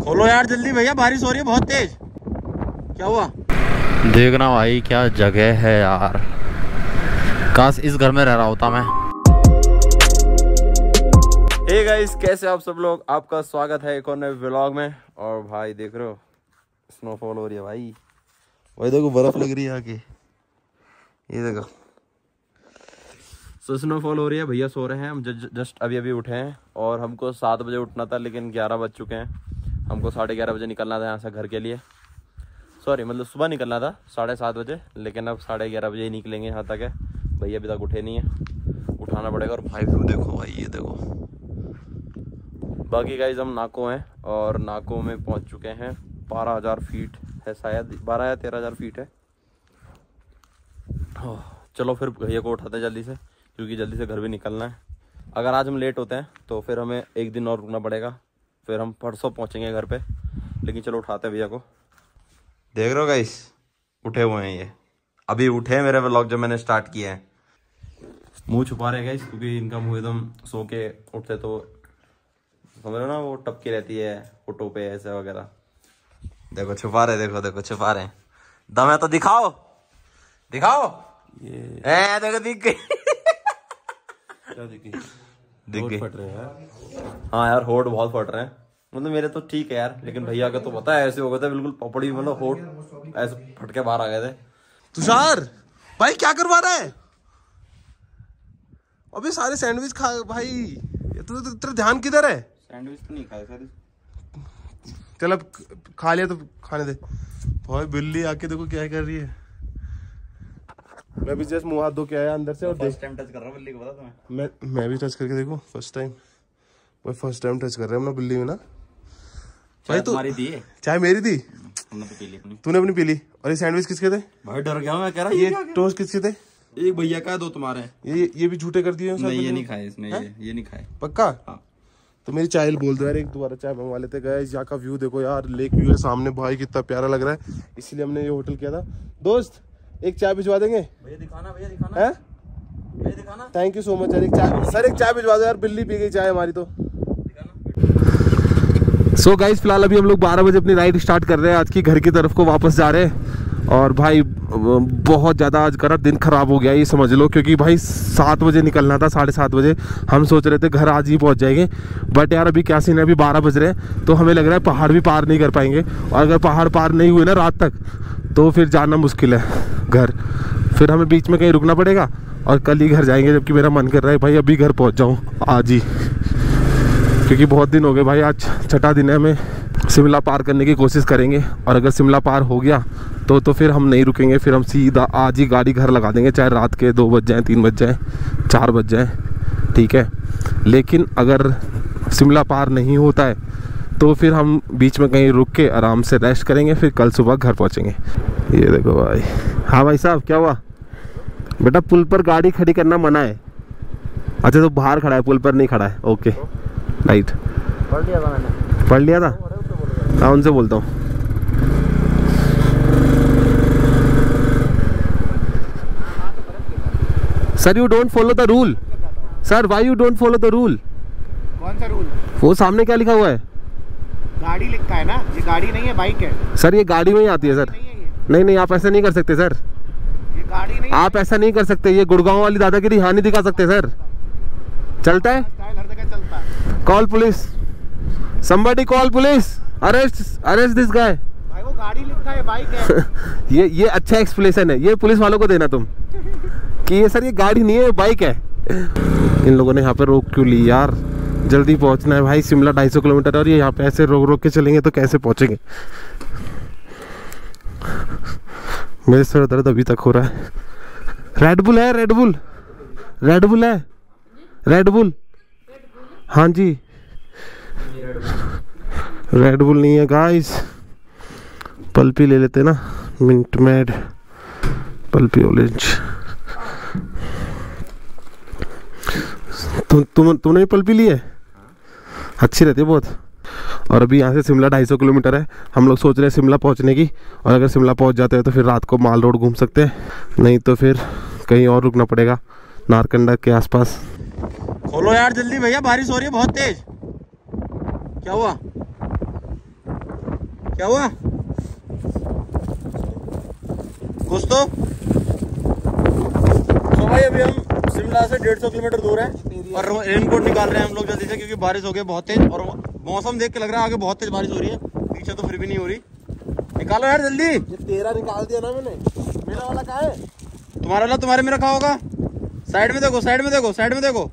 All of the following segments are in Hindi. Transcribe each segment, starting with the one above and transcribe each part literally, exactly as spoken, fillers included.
खोलो यार जल्दी भैया, बारिश हो रही है बहुत तेज। क्या हुआ? देखना भाई क्या जगह है यार, काश इस घर में रह रहा होता मैं। हे गाइस, कैसे आप सब लोग? आपका स्वागत है एक और नए व्लॉग में। और भाई देख रहे हो स्नोफॉल हो रही है भाई। भाई देखो बर्फ लग रही है आके, ये देखो। सो स्नोफॉल हो रही है, भैया सो रहे हैं, हम जस्ट अभी अभी उठे हैं। और हमको सात बजे उठना था लेकिन ग्यारह बज चुके हैं। हमको साढ़े ग्यारह बजे निकलना था यहाँ से घर के लिए। सॉरी मतलब सुबह निकलना था साढ़े सात बजे, लेकिन अब साढ़े ग्यारह बजे ही निकलेंगे यहाँ तक है। भैया अभी तक उठे नहीं है, उठाना पड़ेगा। और भाई व्यू देखो भाई, ये देखो। बाकी गाइस हम नाको हैं और नाको में पहुँच चुके हैं। बारह हज़ार फीट है शायद, बारह या तेरह हज़ार फीट है। चलो फिर भैया को उठाते हैं जल्दी से, क्योंकि जल्दी से घर भी निकलना है। अगर आज हम लेट होते हैं तो फिर हमें एक दिन और रुकना पड़ेगा, फिर हम परसों पहुंचेंगे घर पे। लेकिन चलो उठाते हैं भैया को। देख रहे हो गाइस, उठे हुए हैं ये, अभी उठे हैं। मेरे व्लॉग जब मैंने स्टार्ट किया है, मुंह छुपा रहे गाइस, क्योंकि इनका मुंह एकदम सो के उठते तो समझ रहे हो ना, वो टपकी रहती है फोटो पे ऐसे वगैरह। देखो छुपा रहे, देखो देखो छुपा रहे। दम है तो दिखाओ दिखाओ। ये ए, देखो दिख गई। क्या दिखी? दिख गई। फट रहे हैं। हाँ यार होठ बहुत फट रहे हैं। मतलब मेरे तो ठीक है यार, लेकिन भैया का तो पता है ऐसे हो गए थे बिल्कुल पपड़ी, मतलब होठ ऐसे फट के बाहर आ गए थे। तुषार भाई क्या करवा रहा है? अबे सारे सैंडविच खा भाई। ये तो तेरा ध्यान किधर है? सैंडविच तो नहीं खाए सारे। चल अब खा लिया तो खाने दे। भाई बिल्ली आके देखो क्या कर रही है। मैं भी जस्ट मुंह हाथ धो के आया अंदर से, और फर्स्ट टाइम टच कर रहा हूं बिल्ली को, पता तुम्हें? मैं मैं भी टच करके देखो फर्स्ट टाइम। भाई फर्स्ट टाइम टच कर रहे हैं हम ना बिल्ली में ना। भाई तो तुम्हारी दी चाय मेरी थी, हमने तो पी ली अपनी। तूने अपनी पी ली। और ये सैंडविच किसके थे? भाई डर गया मैं, कह रहा ये टोस्ट किसके थे? एक भैया का, दो तुम्हारे। ये ये भी झूठे कर दिए। नहीं ये नहीं खाए इसने, ये ये नहीं खाए पक्का। हाँ। तो मेरी चाय बोल दो यार, एक दोबारा चाय मंगवा लेते। गए यहाँ का व्यू देखो यार, लेक व्यू है सामने भाई, कितना प्यारा लग रहा है। इसीलिए हमने ये होटल किया था। दोस्त एक चाय भिजवा देंगे? भैया दिखाना, भैया दिखाना है, भैया दिखाना। थैंक यू सो मच यार। एक चाय सर, एक चाय भिजवा दो यार, बिल्ली पी गई चाय हमारी तो। सो गाइस फिलहाल अभी हम लोग बारह बजे अपनी राइड स्टार्ट कर रहे हैं, आज की घर की तरफ को वापस जा रहे हैं। और भाई बहुत ज़्यादा आज का दिन ख़राब हो गया ये समझ लो, क्योंकि भाई सात बजे निकलना था, साढ़े सात बजे हम सोच रहे थे घर आज ही पहुंच जाएंगे। बट यार अभी क्या सीन है, अभी बारह बज रहे हैं, तो हमें लग रहा है पहाड़ भी पार नहीं कर पाएंगे। और अगर पहाड़ पार नहीं हुए ना रात तक, तो फिर जाना मुश्किल है घर। फिर हमें बीच में कहीं रुकना पड़ेगा और कल ही घर जाएंगे। जबकि मेरा मन कर रहा है भाई अभी घर पहुँच जाऊँ आज ही, क्योंकि बहुत दिन हो गए भाई। आज छठा दिन है, हमें शिमला पार करने की कोशिश करेंगे। और अगर शिमला पार हो गया तो तो फिर हम नहीं रुकेंगे, फिर हम सीधा आज ही गाड़ी घर लगा देंगे, चाहे रात के दो बज जाएँ, तीन बज जाएँ, चार बज जाएँ, ठीक है। लेकिन अगर शिमला पार नहीं होता है तो फिर हम बीच में कहीं रुक के आराम से रेस्ट करेंगे, फिर कल सुबह घर पहुँचेंगे। ये देखो भाई। हाँ भाई साहब क्या हुआ? बेटा पुल पर गाड़ी खड़ी करना मना है। अच्छा तो बाहर खड़ा है, पुल पर नहीं खड़ा है, ओके राइट। पढ़ लिया था मैंने। पढ़ लिया था? हाँ उनसे बोलता हूँ। Sir you don't follow the rule. Sir why you don't follow the rule? कौन सा रूल? वो सामने क्या लिखा हुआ है? गाड़ी लिखा है ना, ये गाड़ी नहीं है बाइक है। सर ये गाड़ी में ही आती है सर। नहीं है ये, नहीं नहीं आप ऐसा नहीं कर सकते सर, ये गाड़ी नहीं आप ऐसा नहीं कर सकते। ये गुड़गांव वाली दादागिरी यहाँ नहीं दिखा सकते सर। चलता है? स्टाइल हर जगह चलता है। Call police, somebody call police, arrest arrest this guy। भाई वो गाड़ी लिखा है बाइक है। ये ये अच्छा एक्सप्लेनेशन है, ये पुलिस वालों को देना तुम कि ये सर ये गाड़ी नहीं है बाइक है। इन लोगों ने यहाँ पे रोक क्यों ली यार? जल्दी पहुँचना है भाई, शिमला ढाई सौ किलोमीटर, और ये यहाँ पे ऐसे रोक रोक के चलेंगे तो कैसे पहुँचेंगे? मेरे सर दर्द अभी तक हो रहा है। रेड बुल है, रेड बुल, रेड बुल है, रेड बुल। हाँ जी रेड बुल नहीं है गाइस, पल्पी ले लेते ना, मिंट मेड पल्पी ऑरेंज। तु, तुम तूने पल्पी ली है? अच्छी रहती है बहुत। और अभी यहाँ से शिमला ढाई सौ किलोमीटर है, हम लोग सोच रहे हैं शिमला पहुँचने की। और अगर शिमला पहुँच जाते हैं तो फिर रात को माल रोड घूम सकते हैं, नहीं तो फिर कहीं और रुकना पड़ेगा नारकंडा के आसपास। खोलो यार जल्दी भैया, बारिश हो रही है बहुत तेज। क्या हुआ? क्या हुआ? कुछ तो तो भाई अभी हम शिमला से डेढ़ सौ किलोमीटर दूर है और रेनकोट निकाल रहे हैं हम लोग जल्दी से, क्योंकि बारिश हो गई बहुत तेज और मौसम देख के लग रहा है आगे बहुत तेज बारिश हो रही है। पीछे तो फिर भी नहीं हो रही। निकालो यार जल्दी। ये तेरा निकाल दिया ना मैंने, मेरा वाला कहाँ है? तुम्हारा वाला तुम्हारे में रखा होगा। साइड में देखो, साइड में देखो, साइड में देखो।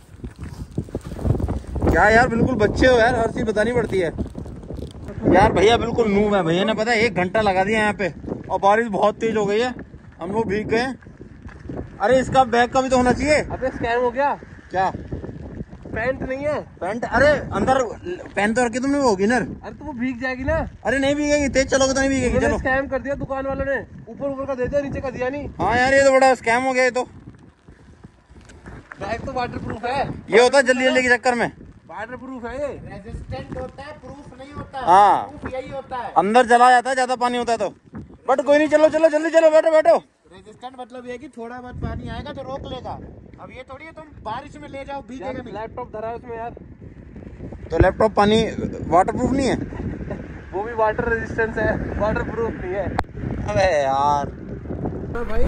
क्या यार बिल्कुल बच्चे हो यार, हर चीज बतानी पड़ती है यार। भैया बिल्कुल नूब है, भैया ने पता है एक घंटा लगा दिया यहाँ पे और बारिश बहुत तेज हो गई है, हम लोग भीग गए। अरे इसका बैग का भी तो होना चाहिए। अबे स्कैम हो गया क्या? पैंट नहीं है। पैंट अरे अंदर पैंट तो रखी तुमने वो गिनर। अरे तो वो भीग जाएगी ना। अरे नहीं भीगेगी, तेज चलोगे तो नहीं भीगेगी। चलो स्कैम कर दिया दुकान वालों ने, ऊपर ऊपर का दे दिया, नीचे का दिया नहीं। हाँ यार ये तो बड़ा स्कैम हो गया। ये तो बैग तो वाटर प्रूफ है। ये होता है जल्दी जल्दी के चक्कर में। वाटर प्रूफ है ये। रेजिस्टेंट होता है, प्रूफ नहीं होता। हाँ प्रूफ यही होता है। अंदर चला जाता है ज्यादा पानी होता है तो। बट कोई नहीं, चलो चलो जल्दी चलो, बैठो बैठो। रेजिस्टेंट मतलब ये कि थोड़ा बहुत पानी आएगा तो रोक लेगा। अब ये थोड़ी है तुम बारिश में ले जाओ भीगेगा नहीं। लैपटॉप धरा है उसमें यार। तो लैपटॉप पानी वाटरप्रूफ नहीं है? वो भी वाटर रेजिस्टेंस है, वाटर प्रूफ नहीं है। अबे यार भाई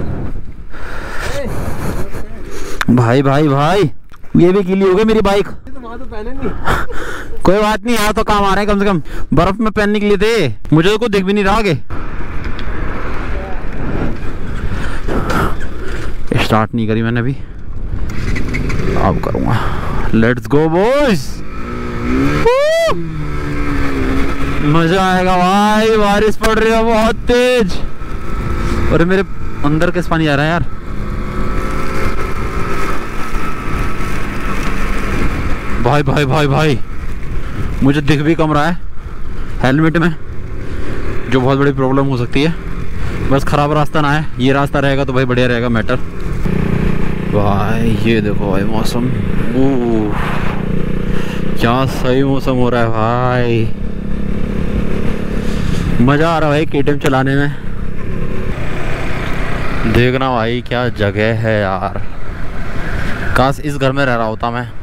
भाई भाई भाई ये भी गीली हो गई मेरी बाइक। तो वहाँ तो पहने नहीं। कोई बात नहीं, यहाँ तो काम आ रहे हैं कम से कम। बर्फ में पहनने के लिए थे, मुझे तो कुछ दिख भी नहीं रहा आगे। स्टार्ट नहीं करी मैंने अभी, अब करूँगा। लेट्स गो बॉयज, मजा आएगा भाई। बारिश पड़ रही है बहुत तेज। अरे मेरे अंदर कैसे पानी आ रहा है यार। भाई भाई भाई भाई मुझे दिख भी कम रहा है हेलमेट में, जो बहुत बड़ी प्रॉब्लम हो सकती है। बस खराब रास्ता ना है, ये रास्ता रहेगा तो भाई बढ़िया रहेगा मैटर। भाई ये देखो भाई मौसम, ओह क्या सही मौसम हो रहा है भाई। मजा आ रहा है भाई केटीएम चलाने में। देखना भाई क्या जगह है यार, काश इस घर में रह रहा होता मैं।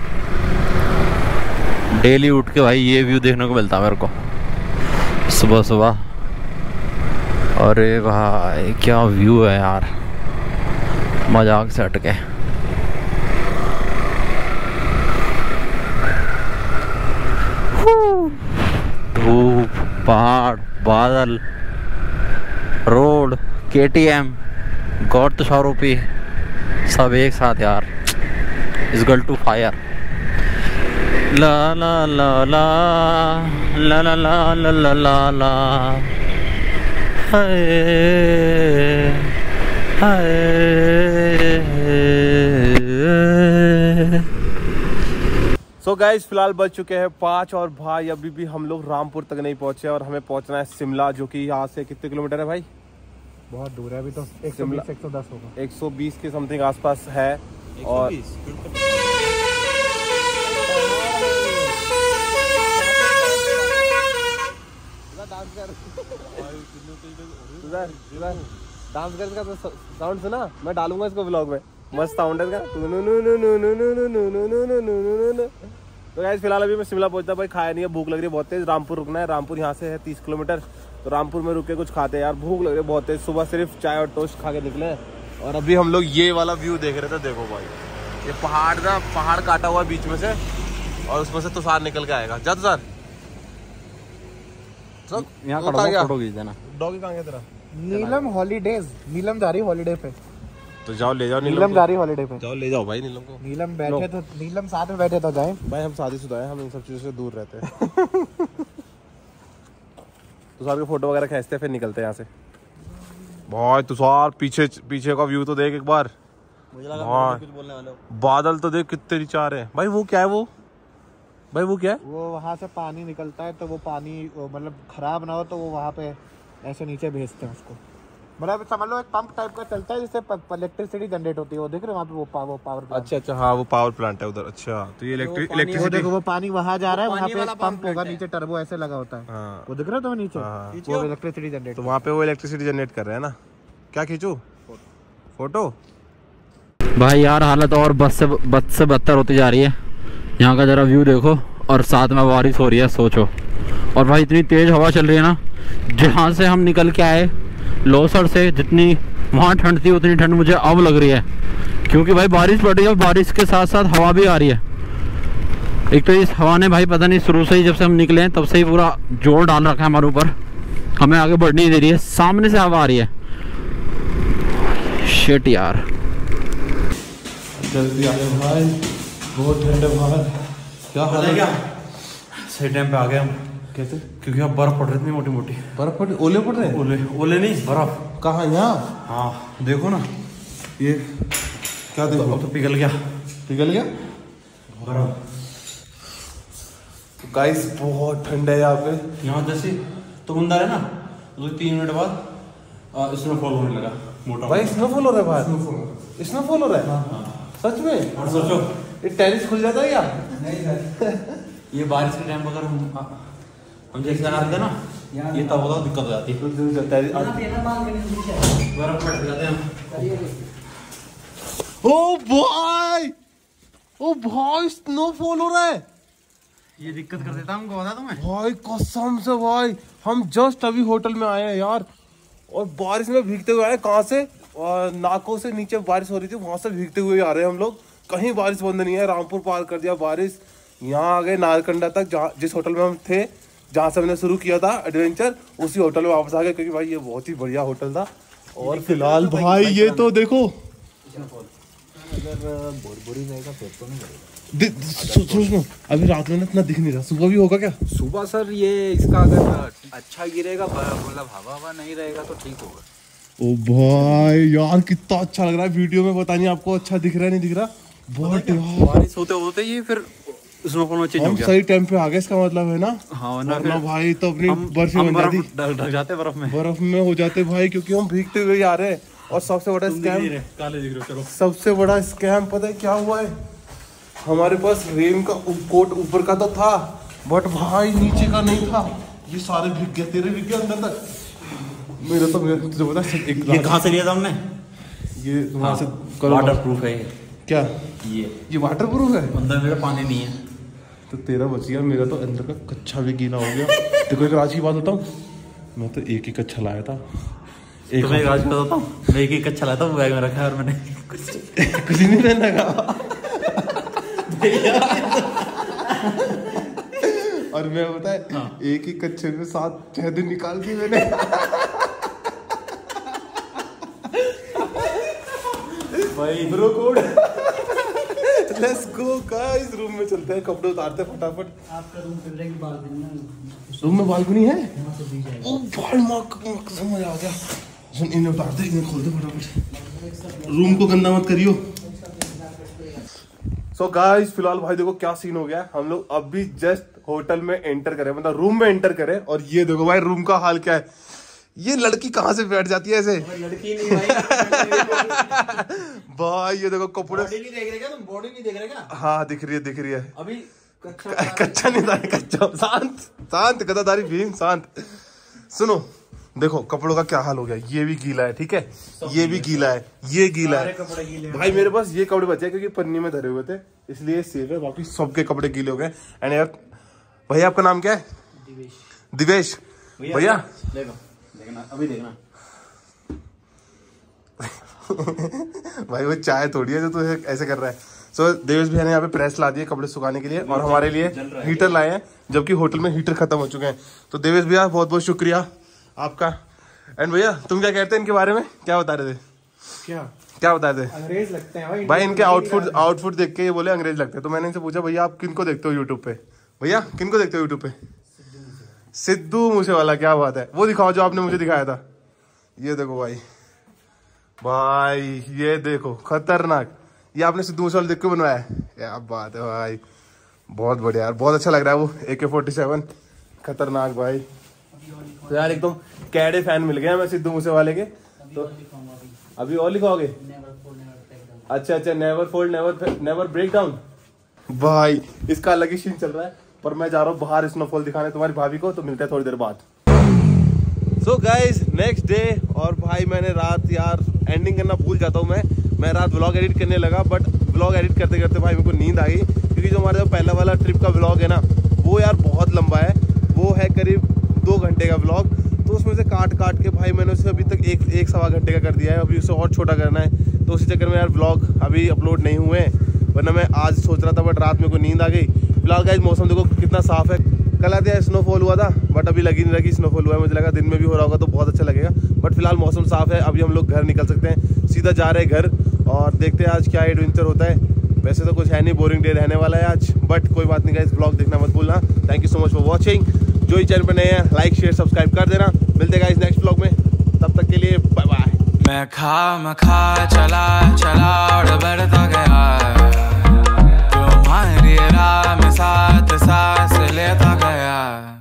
डेली उठ के भाई ये व्यू देखने को मिलता मेरे को सुबह सुबह। अरे भाई क्या व्यू है यार, मजाक से हटके। धूप, पहाड़, बादल, रोड, केटीएम, गॉड शाहरुपी, सब एक साथ यार। इस गर्ल टू फायर। ला ला ला ला ला ला ला ला ला ला ला हाय हाय। सो गाइस फिलहाल बज चुके हैं पाँच और भाई अभी भी हम लोग रामपुर तक नहीं पहुंचे और हमें पहुंचना है शिमला, जो कि यहाँ से कितने किलोमीटर है भाई? बहुत दूर है अभी तो। एक सौ बीस एक सौ दस होगा, एक सौ बीस के समथिंग आसपास है। और डांस कर का तो साउंड सुना, मैं डालूंगा इसको व्लॉग में। मस्त साउंड है इसका। तो गाइस फिलहाल अभी मैं शिमला पहुंचता भाई, खाया नहीं है, भूख लग रही है बहुत तेज। रामपुर रुकना है, रामपुर यहाँ से है तीस किलोमीटर। तो रामपुर में रुक के कुछ खाते हैं यार, भूख लग रही है बहुत तेज। सुबह सिर्फ चाय और टोस्ट खा के निकले और अभी हम लोग ये वाला व्यू देख रहे थे। देखो भाई ये पहाड़ ना, पहाड़ काटा हुआ बीच में से और उसमें से तुषार निकल के आएगा। जा तुषार, यहाँ फोटो खींच देना। डॉगी कहाँ गया तेरा? नीलम हॉलीडेज, नीलम जा रही हॉलीडे पे। तो जाओ ले जाओ नीलम जा रही हॉलीडे पे। जाओ ले जाओ भाई नीलम को। नीलम बैठे तो नीलम साथ में बैठे तो जाए भाई, हम शादीशुदा हैं, हम इन सब चीजों से दूर रहते हैं। तुषार के फोटो वगैरह खींचते हैं फिर निकलते हैं यहाँ से। भाई तुषार पीछे पीछे का व्यू तो देख एक बार। मुझे लगा कुछ बोलने वाले हो। बादल तो देख कितने चार है भाई। वो क्या है वो भाई, वो क्या है? वो वहाँ से पानी निकलता है तो वो पानी मतलब खराब ना हो तो वो वहाँ पे ऐसे नीचे भेजते हैं उसको। मतलब समझ लो एक पंप टाइप का चलता है जिससे इलेक्ट्रिसिटी जनरेट होती है। वो देख रहे हो वहाँ पे वो पावर पावर अच्छा अच्छा, हाँ वो पावर प्लांट है उधर। अच्छा तो ये इलेक्ट्रिक वो इलेक्ट्रिसिटी देखो वो पानी वहाँ जा रहा है, वहाँ पे पंप होगा नीचे, टर्बो ऐसे लगा होता है। हाँ। वो दिख रहा है तुम्हें नीचे, हाँ। वो इलेक्ट्रिसिटी जनरेट। तो वहाँ पे वो इलेक्ट्रिसिटी जनरेट कर रहे हैं ना। क्या खींचू फोटो? भाई यार हालत और बस से बद से बदतर होती जा रही है। यहाँ का जरा व्यू देखो और साथ में बारिश हो रही है, सोचो। और भाई इतनी तेज़ हवा चल रही है ना, जहाँ से हम निकल के आए लोसर से, जितनी वहाँ ठंड थी उतनी ठंड मुझे अब लग रही है, क्योंकि भाई बारिश पड़ रही है और बारिश के साथ साथ हवा भी आ रही है। एक तो इस हवा ने भाई पता नहीं शुरू से ही, जब से हम निकले हैं तब से ही पूरा जोर डाल रखा है हमारे ऊपर, हमें आगे बढ़ने नहीं दे रही है। सामने से हवा आ रही है, शिट यार। जल्दी आ जाओ भाई, बहुत ठंड है बाहर। क्या हाल है? क्या सही टाइम पे आ गए हम। कैसे? क्योंकि अब बर्फ पड़ रही थी मोटी मोटी। बर्फ पड़, ओले पड़ रहे हैं? ओले ओले नहीं, बर्फ। कहाँ? यहाँ? हाँ देखो ना, ये क्या देखो? अब तो पिघल गया। पिघल गया बर्फ। गाइस बहुत ठंड है यहाँ पे। यहाँ जैसे तो बंदा है ना, तो तीन मिनट बाद स्नोफॉल होने लगा मोटा। भाई स्नोफॉल हो रहा है बाहर? स्नोफॉल हो रहा है? हाँ। सच में? और सोचो ये टेरिस खुल जाता है क्या? ये बारिश के टाइम पर अगर हम हम जैसे लगाते हैं ना, ये तब होता दिक्कत हो जाती है। बर्फ में जाते हैं हम। ओ भाई, ओ भाई स्नोफॉल हो रहा है। ये दिक्कत कर देता हमको, बता तुम्हें भाई कसम से भाई, हम जस्ट अभी होटल में आए हैं यार, और बारिश में भीगते हुए आए। कहाँ से? और नाकों से नीचे बारिश हो रही थी, वहां से भीगते हुए आ रहे हैं हम लोग। कहीं बारिश बंद नहीं है, रामपुर पार कर दिया बारिश, यहाँ आ गए नारकंडा तक, जहाँ जिस होटल में हम थे, जहाँ से हमने शुरू किया था एडवेंचर, उसी होटल में वापस आ गए, क्योंकि भाई ये बहुत ही बढ़िया होटल था। और फिलहाल भाई ये तो देखो, सुनो अभी रात में ना इतना दिख नहीं रहा, सुबह भी होगा क्या? सुबह सर ये इसका अगर अच्छा गिरेगा, मतलब हवा हवा नहीं रहेगा तो ठीक होगा। ओ भाई यार कितना अच्छा लग रहा है वीडियो में, पता नहीं आपको अच्छा दिख रहा है नहीं दिख रहा? बहुत बारिश होते होते ये फिर स्नोफॉल में चेंज हो हम गया। सही टाइम पे आ गए, इसका मतलब है ना। हाँ ना, वरना भाई तो अपनी बर्फ हम बन बर्फ जाती, ढक जाते बर्फ में, बर्फ में हो जाते भाई, क्योंकि हम भीगते हुए आ रहे हैं। और सबसे बड़ा स्कैम, काले दिख रहे हो, चलो सबसे बड़ा स्कैम पता है क्या हुआ है? हमारे पास रेन का कोट ऊपर का तो था, बट भाई नीचे का नहीं था। ये सारे भीग गए, तेरे भीग गए अंदर तक। मेरा तो मेरा तुझे पता है एक ये कहाँ से लिया था हमने? ये वहाँ से वाटर प्रूफ है ये। क्या ये ये वाटर प्रूफ है? अंदर मेरा पानी नहीं है तो तेरा बच गया, मेरा तो अंदर का कच्चा भी गीला हो गया। देखो एक राज की बात बताऊँ, मैं तो एक ही कच्चा लाया था। एक तो मैं राज बताता हूँ, मैं एक ही कच्चा लाया था, वो बैग में रखा है और मैंने कुछ कुछ नहीं रहने का। और मैं बताए हाँ। एक ही कच्चे में सात छह दिन निकाल दी मैंने। भाई bro code. Let's go guys, room में चलते हैं, कपड़े उतारते हैं फटाफट। आपका रूम किधर की बालकनी में? रूम में बालकनी है? ओ भाई मां कसम मजा आ गया। सुन इन्हें उतारते, इन्हें खोल दे फटाफट, रूम को गंदा मत करियो। सो so गाइस फिलहाल भाई देखो क्या सीन हो गया, हम लोग अभी जस्ट होटल में एंटर करे, मतलब रूम में एंटर करे, और ये देखो भाई रूम का हाल क्या है। ये लड़की कहाँ से बैठ जाती है ऐसे? लड़की नहीं भाई। भाई ये देखो कपड़े, बॉडी नहीं देख रहे क्या तुम? बॉडी नहीं देख रहे क्या? हाँ दिख रही है दिख रही है। अभी कच्चा कच्चा नहीं था, कच्चा। शांत शांत गदादारी भीम शांत। सुनो देखो कपड़ों का क्या हाल हो गया, ये भी गीला है, ठीक है, ये भी गीला है, ये गीला है भाई। मेरे पास ये कपड़े बचे क्योंकि पन्नी में धरे हुए थे, इसलिए सेफ है, बाकी सबके कपड़े गीले हो गए। एंड यार भैया आपका नाम क्या है? दिवेश भैया। देखो देखना, अभी देखना। भाई वो चाय थोड़ी है जो तू ऐसे कर रहा है। सो so, देवेश भैया ने यहाँ पे प्रेस ला दिए कपड़े सुखाने के लिए, और हमारे लिए हीटर लाए हैं, जबकि होटल में हीटर खत्म हो चुके हैं। तो देवेश भैया बहुत बहुत शुक्रिया आपका। एंड भैया तुम क्या कहते हैं इनके बारे में, क्या बता रहे थे? क्या क्या बता रहे थे? अंग्रेज लगते हैं भाई। भाई इनके आउटफुट आउटफुट देख के ये बोले अंग्रेज लगते हैं। तो मैंने इनसे पूछा भैया आप किनको देखते हो यूट्यूब पे? भैया किनको देखते हो यूट्यूब पे? सिद्धू मूसेवाला। क्या बात है, वो दिखाओ जो आपने मुझे दिखाया था। ये देखो भाई, भाई ये देखो खतरनाक, ये आपने सिद्धू मूसेवाला देख के बनवाया है? क्या बात है भाई, बहुत बढ़िया यार, बहुत अच्छा लग रहा है वो ए के फोर्टी सेवन, खतरनाक भाई। तो यार एकदम कैडे फैन मिल गए हमें सिद्धू मूसेवाले के। तो अभी और लिखाओगे? अच्छा अच्छा, never fold never never break down. भाई इसका अलग ही सीन चल रहा है, पर मैं जा रहा हूँ बाहर स्नोफॉल दिखाने तुम्हारी भाभी को। तो मिलते हैं थोड़ी देर बाद। सो गाइज नेक्स्ट डे, और भाई मैंने रात यार एंडिंग करना भूल जाता हूँ मैं मैं रात व्लॉग एडिट करने लगा, बट व्लॉग एडिट करते करते भाई मेरे को नींद आ गई, क्योंकि जो हमारा जो पहला वाला ट्रिप का व्लॉग है ना, वो यार बहुत लंबा है। वो है करीब दो घंटे का व्लॉग, तो उसमें से काट काट के भाई मैंने उसे अभी तक एक एक सवा घंटे का कर दिया है। अभी उसे और छोटा करना है, तो उसी चक्कर में यार व्लॉग अभी अपलोड नहीं हुए हैं, वरना मैं आज सोच रहा था बट रात में को नींद आ गई। फिलहाल गाइस मौसम देखो कितना साफ़ है। कल आते हैं स्नोफॉल हुआ था बट अभी लगी नहीं लगी स्नोफॉल हुआ है, मुझे लगा दिन में भी हो रहा होगा तो बहुत अच्छा लगेगा, बट फिलहाल मौसम साफ़ है। अभी हम लोग घर निकल सकते हैं, सीधा जा रहे हैं घर और देखते हैं आज क्या एडवेंचर होता है। वैसे तो कुछ है नहीं, बोरिंग डे रहने वाला है आज, बट कोई बात नहीं गाइस, ब्लॉग देखना मत भूलना। Thank you so much for watching. जो ही चैनल पर नए हैं लाइक शेयर सब्सक्राइब कर देना। मिलते हैं गाइस नेक्स्ट ब्लॉग में, तब तक के लिए बाय बाय। मैं खा मैं खा चला चला और बढ़ता गया, तुम्हारी राह में साथ सांस लेता गया।